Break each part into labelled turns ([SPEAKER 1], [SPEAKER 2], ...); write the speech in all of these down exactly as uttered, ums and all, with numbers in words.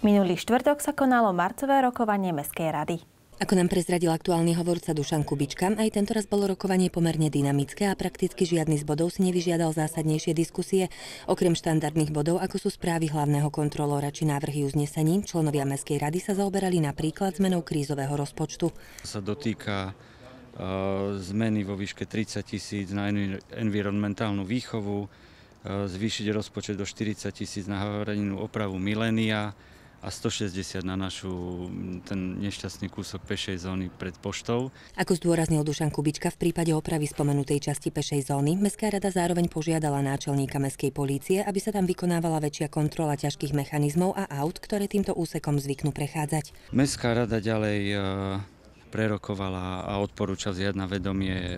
[SPEAKER 1] Minulý štvrtok sa konalo marcové rokovanie Mestskej rady.
[SPEAKER 2] Ako nám prezradil aktuálny hovorca Dušan Kubička, aj tentoraz bolo rokovanie pomerne dynamické a prakticky žiadny z bodov si nevyžiadal zásadnejšie diskusie. Okrem štandardných bodov, ako sú správy hlavného kontrolóra či návrhy uznesení, členovia Mestskej rady sa zaoberali napríklad zmenou krízového rozpočtu.
[SPEAKER 3] Sa dotýka uh, zmeny vo výške tridsať tisíc na environmentálnu výchovu, uh, zvýšiť rozpočet do štyridsať tisíc na havarijnú opravu milénia a stošesťdesiat na našu, ten nešťastný kúsok pešej zóny pred poštou.
[SPEAKER 2] Ako zdôraznil Dušan Kubička, v prípade opravy spomenutej časti pešej zóny Mestská rada zároveň požiadala náčelníka mestskej polície, aby sa tam vykonávala väčšia kontrola ťažkých mechanizmov a aut, ktoré týmto úsekom zvyknú prechádzať.
[SPEAKER 3] Mestská rada ďalej prerokovala a odporúča vziať na vedomie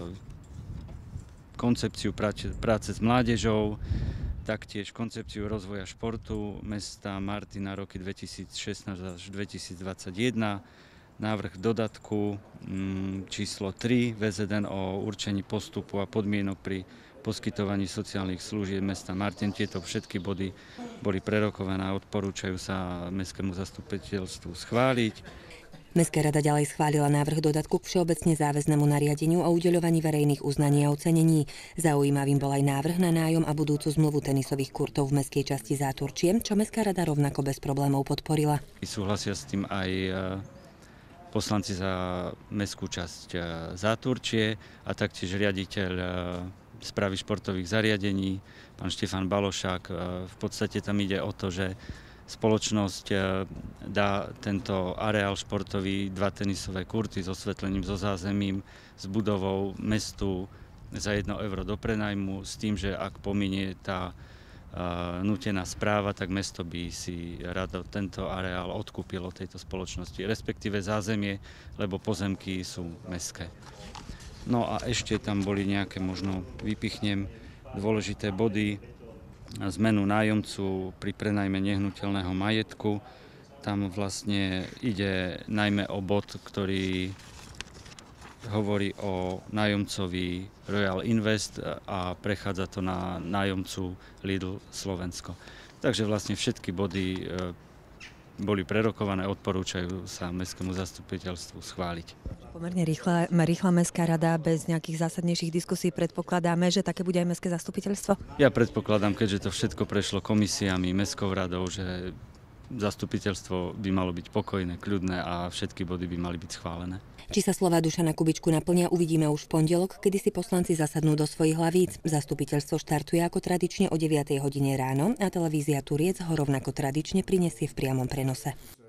[SPEAKER 3] koncepciu práce s mládežou, taktiež koncepciu rozvoja športu mesta Martin na roky dvetisícšestnásť až dvetisícdvadsaťjeden, návrh dodatku číslo tri vé zet en o určení postupu a podmienok pri poskytovaní sociálnych služieb mesta Martin. Tieto všetky body boli prerokované a odporúčajú sa mestskému zastupiteľstvu schváliť.
[SPEAKER 2] Mestská rada ďalej schválila návrh dodatku k všeobecne záväznému nariadeniu o udeľovaní verejných uznaní a ocenení. Zaujímavým bol aj návrh na nájom a budúcu zmluvu tenisových kurtov v mestskej časti Záturčie, čo Mestská rada rovnako bez problémov podporila.
[SPEAKER 3] Súhlasia s tým aj poslanci za mestskú časť Záturčie a taktiež riaditeľ správy športových zariadení, pán Štefan Balošák. V podstate tam ide o to, že spoločnosť dá tento areál športový, dva tenisové kurty s osvetlením, so zázemím, s budovou mestu za jedno euro do prenajmu, s tým, že ak pominie tá uh, nútená správa, tak mesto by si rado tento areál odkúpilo tejto spoločnosti, respektíve zázemie, lebo pozemky sú mestské. No a ešte tam boli nejaké, možno vypichnem, dôležité body, zmenu nájomcu pri prenajme nehnuteľného majetku. Tam vlastne ide najmä o bod, ktorý hovorí o nájomcovi Royal Invest a prechádza to na nájomcu Lidl Slovensko. Takže vlastne všetky body boli prerokované, odporúčajú sa mestskému zastupiteľstvu schváliť.
[SPEAKER 2] Pomerne rýchla, rýchla mestská rada, bez nejakých zásadnejších diskusí. Predpokladáme, že také bude aj mestské zastupiteľstvo?
[SPEAKER 3] Ja predpokladám, keďže to všetko prešlo komisiami, mestskou radou, že zastupiteľstvo by malo byť pokojné, kľudné a všetky body by mali byť schválené.
[SPEAKER 2] Či sa slová Dušana Kubičku naplnia, uvidíme už v pondelok, kedy si poslanci zasadnú do svojich hlavíc. Zastupiteľstvo štartuje ako tradične o deviatej hodine ráno a televízia Turiec ho rovnako tradične prinesie v priamom prenose.